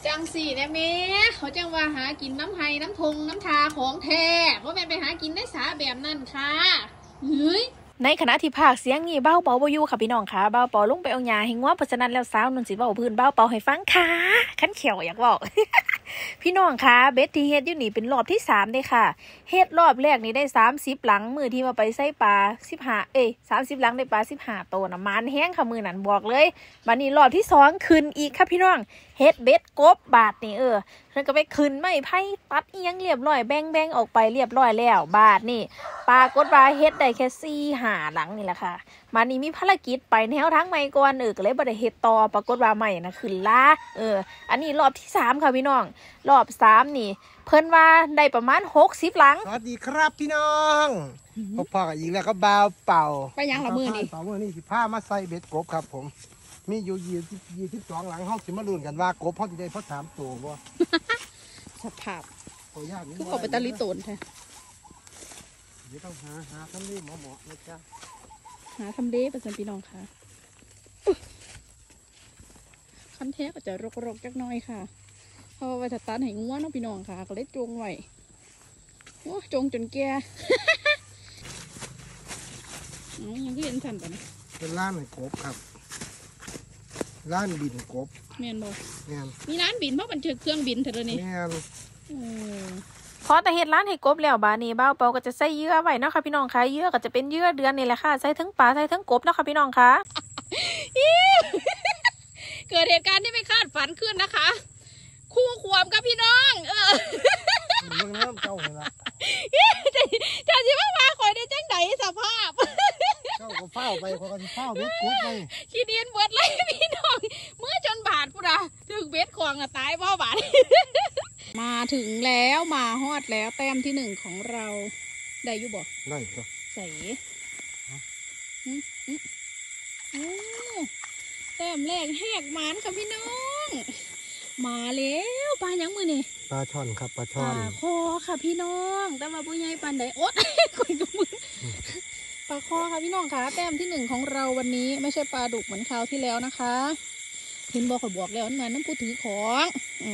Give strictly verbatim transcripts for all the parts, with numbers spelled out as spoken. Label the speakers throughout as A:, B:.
A: จังสี่เนี่ยเมเขาจังว่าหากินน้ำไห้น้ำทงน้ำทาของแท้เพราะแม่ไปหากินได้สาแบบนั้นค่ะเฮ้ย
B: ในขณะที่ภาคเสียงนี่เบ้าเปาบ่อยู่ค่ะพี่น้องค่ะเบ้าเปาลงไปเอาหญ้าให้งัวเพราะฉะนั้นแล้วสาวนุ่นสิเว้าพื้นเบ้าเปาให้ฟังค่ะคันเขียวอยากบอก พี่น้องค่ะเบ็ดที่เฮ็ดอยู่นี่เป็นรอบที่สามเด้ค่ะเฮ็ดรอบแรกนี่ได้สามสิบหลังมื้อที่ว่าไปใส่ปลาสิบห้าเอ้ยสามสิบหลังได้ปลาสิบห้าตัวน่ะมานแฮงค่ะมื้อนั้นบอกเลยบัดนี้รอบที่สองขึ้นอีกค่ะพี่น้องเฮ็ดเบ็ดกบบาดนี่เออเพิ่นก็ไปขึ้นไม้ไผ่ตัดอีหยังเรียบร้อยแบ่งๆออกไปเรียบร้อยแล้วบาดนี่ปลากดว่าเฮ็ดได้แค่สี่ ห้าหลังนี่แหละค่ะมานี่มีภารกิจไปแนวทางใหม่ก่อนเออก็เลยบ่ได้เฮ็ดต่อปรากฏว่าใหม่นะขึ้นลาเอออันนี้รอบที่สามค่ะพี่น้องรอบสามนี่เพิ่นว่าได้ประมาณหกสิบหลัง
C: สวัสดีครับพี่น้องพบพอกับอีกแล้วก็บ่าวเป่า
A: ไปยังละมือนี่
C: เป่ามือนี่สิผ้ามาใส่เบ็ดกบครับผมมีอยู่ยี่สิบยี่สิบสองหลังห้องสิมาลุ้นกันว่ากบเขาจะได้เพราะสามตัวบ่
A: สภาพ
C: ตัวยากนี่
A: คือเขาไปตะลิโตนแท้
C: เดี๋ยวต้องหาหาทำเลเหมาะเหมาะนะจ๊ะ
A: หาทำเลเป็นสันพี่น้องค่ะคันแท้ก็จะรกๆจักหน่อยค่ะเพราะว่าไว้ถ้าตัดให้งัวเนาะพี่น้องค่ะก็เลยจงไว้โอ้จงจนแก่อ๋อยังก็เห็นทันปะเนี่ย
C: เป็นร้านกบครับร้านบินกบ
A: แม่นบ่
C: แม่น
A: มีร้านบินเพราะมันเจอเครื่องบินเถอะนี่
C: แม่น
B: พอแต่เฮ็ดร้านให้กบแล้วบาดนี้บ่าวเปาก็จะใส่เยื่อไว้เนาะค่ะพี่น้องค่ะเยื่อก็จะเป็นเยื่อเดือนนี่แหละค่ะใส่ทั้งปลาใส่ทั้งกบเนาะค่ะพี่น้องค่ะ
A: เกิดเหตุการณ์ที่ไม่คาดฝันขึ้นนะคะคู่ความกับพี่น้องเออ
C: เรื่องน้ำเจ้าเหรอ
A: จะจะว่ามาคอยได้จังไดสภาพ
C: เจ้าก็เฝ้าไปคนก็เฝ้าเบ็ดกบไป
A: ขี้ดินเบิดเลยพี่น้องเมื่อจนบาดกูนะถึงเบ็ดควงอะตายเพราะบาดมาถึงแล้วมาฮอดแล้วแต้มที่หนึ่งของเราได้อยู่บ่
C: ได้ก็
A: ใส่แต้มแรกแหกมันค่ะพี่น้องมาแล้วปลายังมือนี่
C: ปลาช่อนครับปลาช่อน
A: ปลาคอค่ะพี่น้องแต่ว่าปุ้ยใหญ่ปานใดโอ๊ตคุยกับมือปลาคอค่ะพี่น้องค่ะแต้มที่หนึ่งของเราวันนี้ไม่ใช่ปลาดุกเหมือนคราวที่แล้วนะคะเห็นบอกขอยบอกแล้วนั่นน้ำผู้ถือของ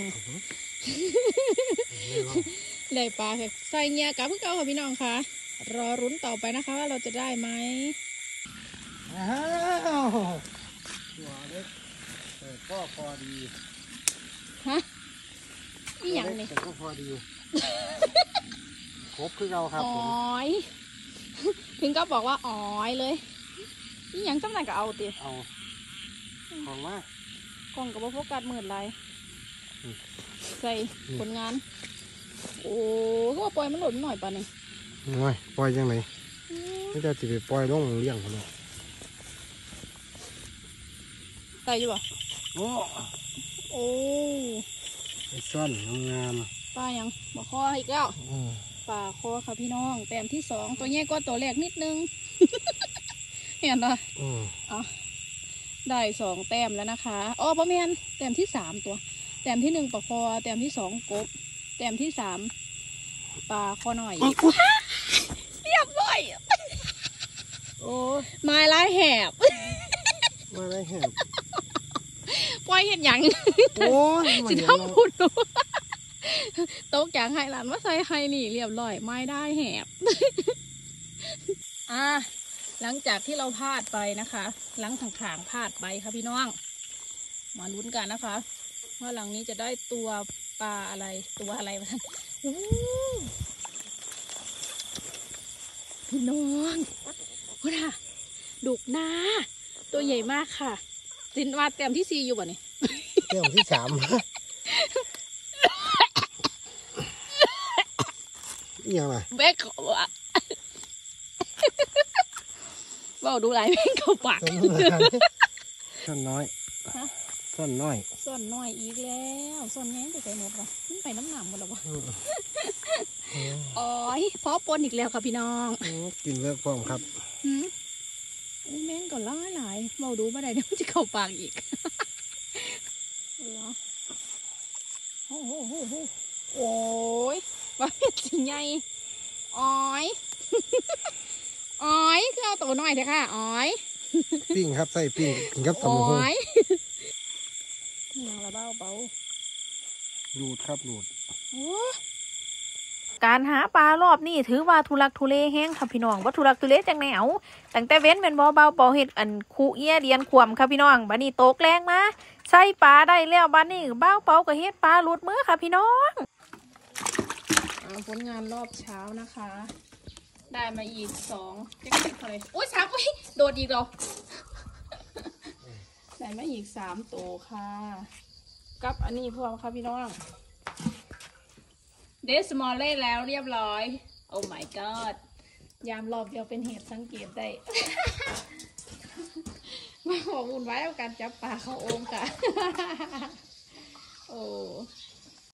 A: เลยปลาใส่เงียกับพี่เก้าค่ะพี่น้องค่ะรอรุ้นต่อไปนะคะว่าเราจะได้ไหม
C: อ้าวตัวเล็กแต่ก็พอดี
A: ฮะนี่อย่างนี้
C: แต่ก็พอดีครบคือเราครับ
A: อ๋อยถึงก็บอกว่าอ๋อยเลยนี่อย่างจังไหนก็เอาติ
C: เอาของมาก
A: กล่องกับโฟกัสหมื่นไรใส่ผลงานโอ้ก็ปล่อยมันหล่นหน่อยป่ะนี่
C: หน่อยปล่อยยังไงไม่ได้จะไปปล่อยลงเลี้ยงเขาหรอก
A: ใส่อยู่ป่ะ
C: โอ้
A: โอ้
C: ไอ้ซ่อนงาม
A: ปลายังบ่คออีกแล้วปลาคอค่ะพี่น้องแต้มที่สองตัวแย่ก็ตัวแรกนิดนึงเห็นป่ะอ๋อได้สองแต้มแล้วนะคะอ๋อประมาณแต้มที่สามตัวแต้มที่หนึ่งปลาคอแต้มที่สองกบแต้มที่สามปลาคอหน่อยเรียบร้อยโอ้ไม้ลายแหบ
C: ไม้ลายแหบ
A: ปล่อยเห็นอย่าง
C: โอ้ย
A: สิทำพูดดูโต๊ะอย่างไฮร้านว่าใส่ไฮนี่เรียบร้อยไม้ได้แหบอ่ะหลังจากที่เราพลาดไปนะคะหลังถางๆพลาดไปค่ะพี่น้องมาลุ้นกันนะคะว่าหลังนี้จะได้ตัวปลาอะไรตัวอะไรมาท่านพี่น้องว่าน่ะดุกนาตัวใหญ่มากค่ะตินว่าเต็มที่สี่อยู่บ่เนี่ย
C: เต็มที่สามยังไง
A: แม่เขาอะว่าดูไรแม่เขาปาก
C: ส่วนน้อยส่วนน้อย
A: ส่วนน้อยอีกแล้วส่วนแง่จะไปหมดวะมันไปน้ำหนามหมดแล้ววะอ๋อยพอปนอีกแล้วค่ะพี่น้อง
C: กินเลิกพร้อมครับ
A: แม่งก็ร้ายหลายเมาดูมาได้เดี๋ยวมันจะเข้าปากอีกเออโอ้โหโอ้ยว่าเป็นจริงไงอ๋อยอ๋อยคือเอาตัวน้อยเถอะค่ะอ๋อย
C: ปิ้งครับใส่ปิ้งกินครับตำบักหุ่ง
A: ยังละเบาเบา
C: หลุดครับหลุด
B: การหาปลารอบนี้ถือว่าทุลักทุเลแห้งค่ะพี่น้องว่าทุลักทุเลจังแนวตั้งแต่เว้นเป็นบ่เบาเปาเห็ดอันคูเอียเดียนขวมค่ะพี่น้องบัดนี้โตกแรงมาใส่ปลาได้แล้วบัดนี้เบาเปาก็เฮ็ดปลาหลุดมือค่ะพี่น้อง
A: ผลงานรอบเช้านะคะ ได้มาอีกสองเจ็ดสิบอะไรโอ้ยสามโอ้ยโดดอีกเหรอ ได้มาอีกสามตัวค่ะ กับอันนี้พวกค่ะพี่น้องเดสมอลเล่แล้วเรียบร้อยโอ้ my god ยามรอบเดียวเป็นเหตุสังเกตได้ มาขอวุ่นวายกับการจับปลาเข้าโอ่งค่ะ โอ้